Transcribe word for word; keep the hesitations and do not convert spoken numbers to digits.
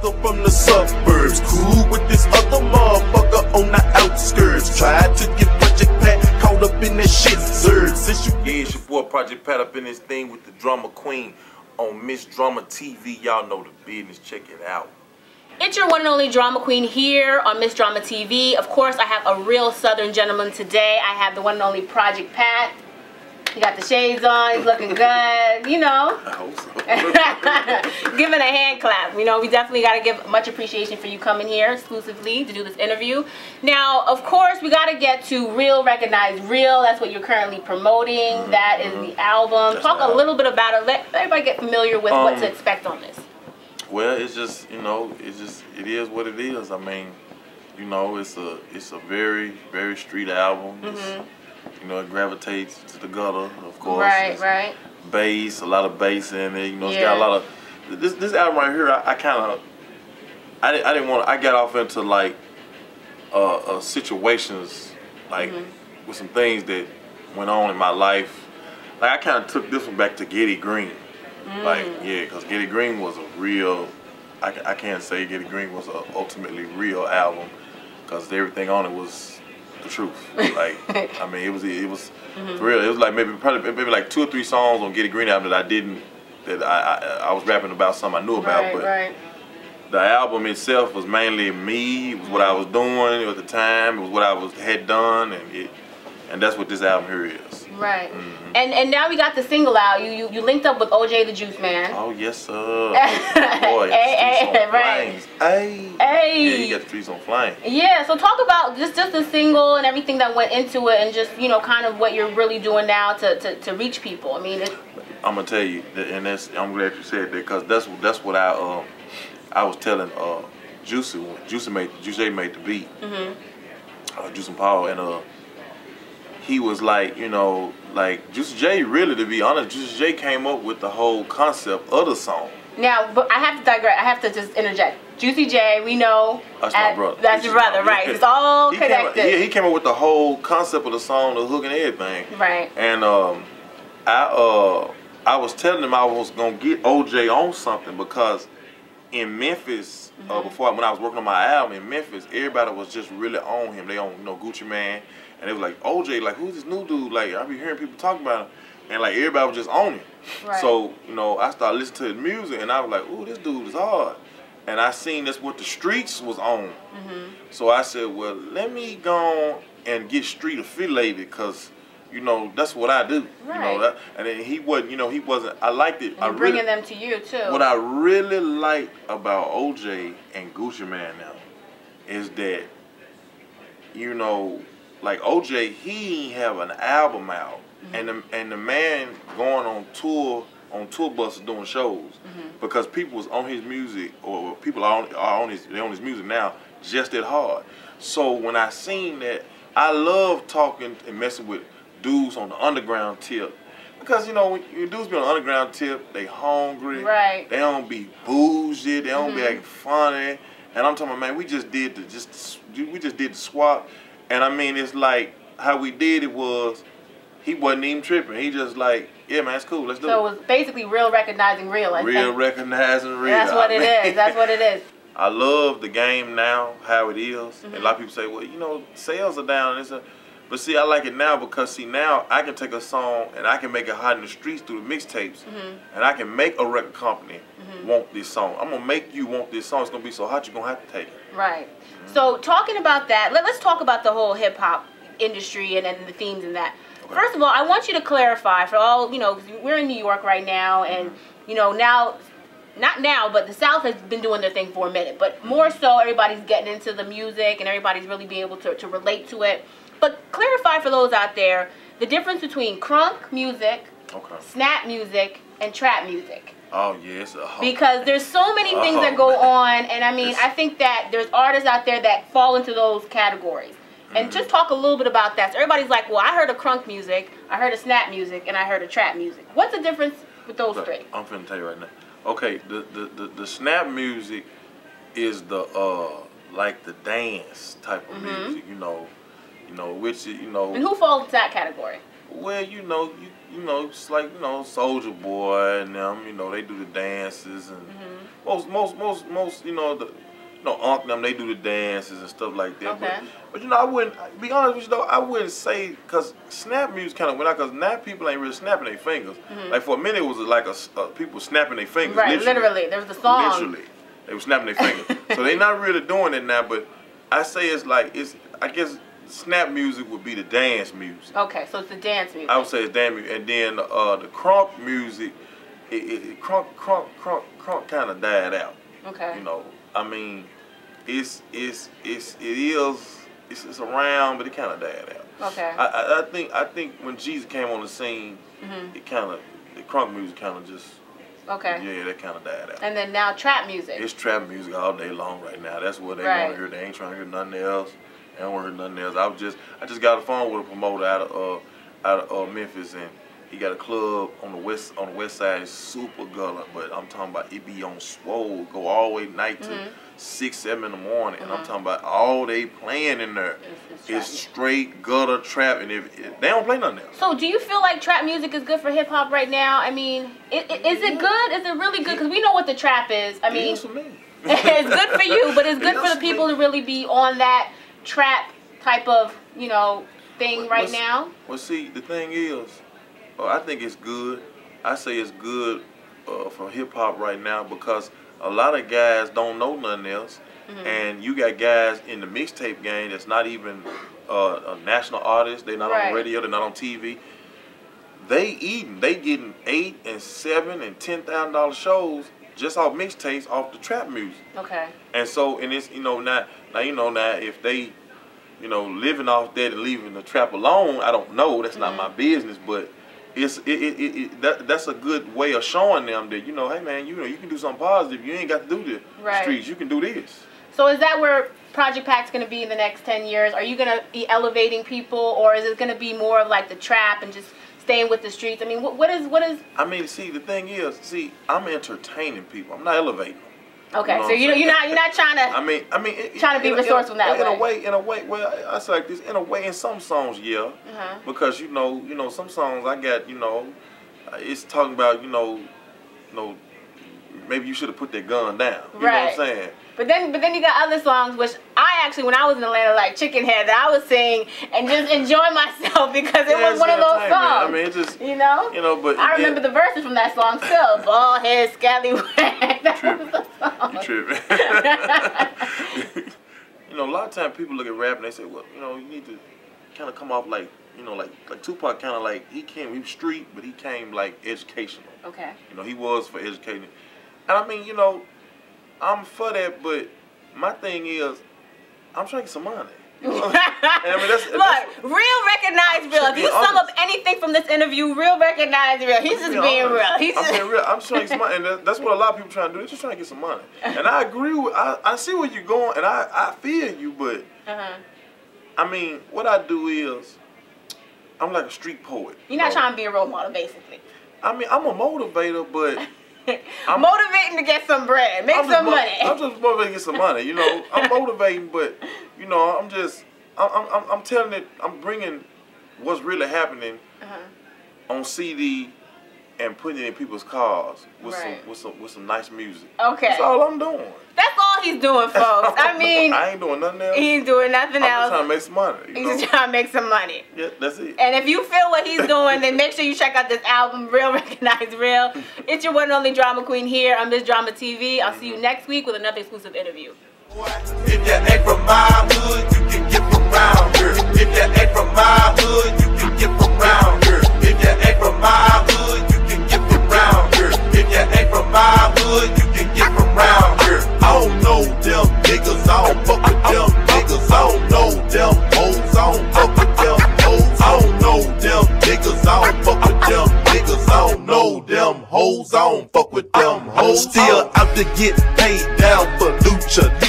brother from the suburbs, cool with this other motherfucker on the outskirts. Tried to get Project Pat caught up in that shit, sir. Since you yeah, it's your boy Project Pat up in this thing with the drama queen on Miss Drama T V. Y'all know the business. Check it out. It's your one and only drama queen here on Miss Drama T V. Of course, I have a real Southern gentleman today. I have the one and only Project Pat. He got the shades on, he's looking good, you know. I hope so. Giving a hand clap. You know, we definitely got to give much appreciation for you coming here exclusively to do this interview. Now, of course, we got to get to Real, Recognize Real. That's what you're currently promoting. Mm-hmm. That is the album. That's Talk the a little bit about it. Let everybody get familiar with um, what to expect on this. Well, it's just, you know, it's just, it is what it is. I mean, you know, it's a, it's a very, very street album. Mm-hmm. You know, it gravitates to the gutter, of course. Right, it's right. Bass, a lot of bass in it. You know, it's yeah. got a lot of. This this album right here, I, I kind of, I didn't, I didn't want. I got off into like, uh, uh situations, like mm-hmm. with some things that went on in my life. Like I kind of took this one back to Getty Green. Mm. Like yeah, because Getty Green was a real. I I can't say Getty Green was a ultimately real album, because everything on it was the truth. Like I mean, it was it was mm-hmm. for real. It was like maybe probably maybe like two or three songs on Getty Green album that I didn't that I I, I was rapping about something I knew about, right, but right. the album itself was mainly me. It was what I was doing at the time. It was what I was had done, and it and that's what this album here is. Right. Mm-hmm. And and now we got the single out. You you, you linked up with O J the Juice Man. Oh yes, sir. Boy, hey, streets hey, on right. flames. Hey. Hey. Yeah, you got the streets on flame. Yeah. So talk about just just the single and everything that went into it, and just you know kind of what you're really doing now to to, to reach people. I mean, it, I'm gonna tell you, that, and that's I'm glad you said that, because that's that's what I um I was telling uh Juicy when Juicy made Juicy made the beat. Mm-hmm. Uh, Juicy and Paul, and uh. he was like, you know, like Juicy J, really, to be honest, Juicy J came up with the whole concept of the song. Now, but I have to digress. I have to just interject. Juicy J, we know. That's my brother. That's your brother, right? It's all he connected. Came, yeah, he came up with the whole concept of the song, the hook and everything. Right. And um, I uh, I was telling him I was gonna get O J on something, because in Memphis, mm-hmm. uh, before when I was working on my album in Memphis, everybody was just really on him. They on, you know, Gucci Mane. And it was like, O J, like, who's this new dude? Like, I be hearing people talk about him. And, like, everybody was just on him. Right. So, you know, I started listening to his music, and I was like, ooh, this dude is hard. And I seen this what the streets was on. Mm-hmm. So I said, well, let me go on and get street affiliated, because, you know, that's what I do. Right. You know, that, and then he wasn't, you know, he wasn't, I liked it. And I bringing really, them to you, too. What I really like about O J and Gucci Mane now is that, you know, like O J, he ain't have an album out, mm-hmm. and the and the man going on tour on tour buses doing shows, mm-hmm. because people was on his music, or people are on, are on his they on his music now just that hard. So when I seen that, I love talking and messing with dudes on the underground tip, because you know when you dudes be on the underground tip, they hungry, right? They don't be bougie, they don't mm-hmm. be acting funny, and I'm talking about, man, we just did the just we just did the swap. And I mean, it's like, how we did it was, he wasn't even tripping. He just like, yeah, man, it's cool, let's do it. So it was basically real recognizing real. I real think. recognizing real. That's what it is. That's what it is. I love the game now, how it is. Mm-hmm. And a lot of people say, well, you know, sales are down. It's a, but see, I like it now, because see, now I can take a song and I can make it hot in the streets through the mixtapes. Mm-hmm. And I can make a record company mm-hmm. want this song. I'm going to make you want this song. It's going to be so hot, you're going to have to take it. Right. Mm-hmm. So talking about that, let, let's talk about the whole hip-hop industry and, and the themes in that. Okay. First of all, I want you to clarify for all, you know, we're in New York right now, and, mm-hmm. you know, now, not now, but the South has been doing their thing for a minute. But more so, everybody's getting into the music, and everybody's really being able to, to relate to it. But clarify for those out there the difference between crunk music, okay. snap music, and trap music. Oh yes, uh, because there's so many things uh, that go on, and I mean, it's, I think that there's artists out there that fall into those categories. And mm-hmm. just talk a little bit about that. So everybody's like, well, I heard of crunk music, I heard of snap music, and I heard of trap music. What's the difference with those okay. three? I'm finna tell you right now. Okay, the the the, the snap music is the uh like the dance type of mm-hmm. music, you know. You know, which, you know... And who falls into that category? Well, you know, you, you know, it's like, you know, Soulja Boy and them, you know, they do the dances and, mm-hmm. most, most, most, most, you know, the, you know, Unc them, they do the dances and stuff like that. Okay. But, but you know, I wouldn't, be honest with you though, I wouldn't say, because snap music kind of went out, because now people ain't really snapping their fingers. Mm-hmm. Like for a minute, it was like a, uh, people snapping their fingers. Right, literally. literally. There was a song. Literally. They were snapping their fingers. So they not really doing it now, but I say it's like, it's, I guess snap music would be the dance music. Okay, so it's the dance music. I would say it's dance music. And then uh, the crunk music, it, it, it crunk, crunk, crunk, crunk kind of died out. Okay. You know, I mean, it's, it's, it's, it is, it's, it's around, but it kind of died out. Okay. I, I, I think, I think when Jesus came on the scene, mm-hmm. it kind of, the crunk music kind of just, okay. yeah, that kind of died out. And then now trap music. It's trap music all day long right now. That's what they right. want to hear. They ain't trying to hear nothing else. They don't want to hear nothing else. I was just, I just got a phone with a promoter out of, uh, out of uh, Memphis, and he got a club on the west, on the west side. It's super gully, but I'm talking about it be on swole, go all the way night to mm-hmm. six, seven in the morning, mm-hmm. and I'm talking about all they playing in there. It's, it's straight gutter trap, and if, if they don't play nothing else. So, do you feel like trap music is good for hip hop right now? I mean, it, it, is it good? Is it really good? Because we know what the trap is. I mean, it is for me. It's good for you, but it's good it for the people me. to really be on that trap type of, you know, thing well, right well, now. Well, see, the thing is, uh, I think it's good. I say it's good uh, for hip hop right now because a lot of guys don't know nothing else, mm-hmm. and you got guys in the mixtape game that's not even uh, a national artist. They're not right. on radio. They're not on T V. They eating. They getting eight and seven and ten thousand dollar shows just off mixtapes, off the trap music. Okay. And so, and it's, you know, now, now you know now if they, you know, living off that and leaving the trap alone, I don't know. That's mm-hmm. not my business, but it's it, it, it, it that that's a good way of showing them that, you know, hey man, you know, you can do something positive. You ain't got to do the right. streets. You can do this. So is that where Project Pac's going to be in the next ten years? Are you going to be elevating people, or is it going to be more of like the trap and just staying with the streets? I mean, what, what is what is? I mean, see, the thing is, see, I'm entertaining people. I'm not elevating them. Okay, you know so you you're not you're not trying to. I mean, I mean, it, trying to be in, resourceful in, that in way. a way, in a way, well, I say like this. In a way, in some songs, yeah, uh-huh. because you know, you know, some songs I got, you know, it's talking about, you know, you know, maybe you should have put that gun down. You right. know what I'm saying? But then, but then you got other songs which I actually, when I was in Atlanta, like Chicken Head, that I was singing and just enjoying myself because it yeah, was one of those songs. I mean, it just, you know, you know, but I remember yeah. the verses from that song still. Bald head, scallywag. That was the song. You tripping? You know, a lot of times people look at rap and they say, well, you know, you need to kind of come off like, you know, like like Tupac, kind of like he came, he was street, but he came like educational. Okay. You know, he was for educating, and I mean, you know, I'm for that, but my thing is, I'm trying to get some money. You know? I mean, that's, Look, that's, real recognize real. If you sum up anything from this interview, real recognize real. He's just being honest. real. He's I'm just being real. I'm just trying to get some money, and that's, that's what a lot of people trying to do. They're just trying to get some money. And I agree with, I, I see where you're going, and I, I feel you, but uh-huh. I mean, what I do is, I'm like a street poet. You're not you know? trying to be a role model, basically. I mean, I'm a motivator, but I'm motivating to get some bread, make some money. I'm just motivating to get some money. You know, I'm motivating, but you know, I'm just, I'm, I'm, I'm telling it. I'm bringing what's really happening uh-huh. on C D and putting it in people's cars with right. some, with some, with some nice music. Okay, that's all I'm doing. That's all he's doing, folks. I mean, I ain't doing nothing else. He ain't doing nothing I'm else. I'm just trying to make some money. You he's know? just trying to make some money. Yeah, that's it. And if you feel what he's doing, then make sure you check out this album, Real Recognize Real. It's your one and only Drama Queen here on Miss Drama T V. I'll see you next week with another exclusive interview. If you ain't from my hood, you can get from round here. If you ain't from my hood, you can get from round here. If you ain't from my hood, you can get from round here. If you ain't from my hood, you can get from round here. I don't know them niggas, I don't fuck with them niggas. I don't know them hoes, I don't fuck with them hoes. I don't know them niggas, I don't fuck with them niggas. I don't know them hoes, I don't fuck with them hoes. Still out to get paid down for Lucha.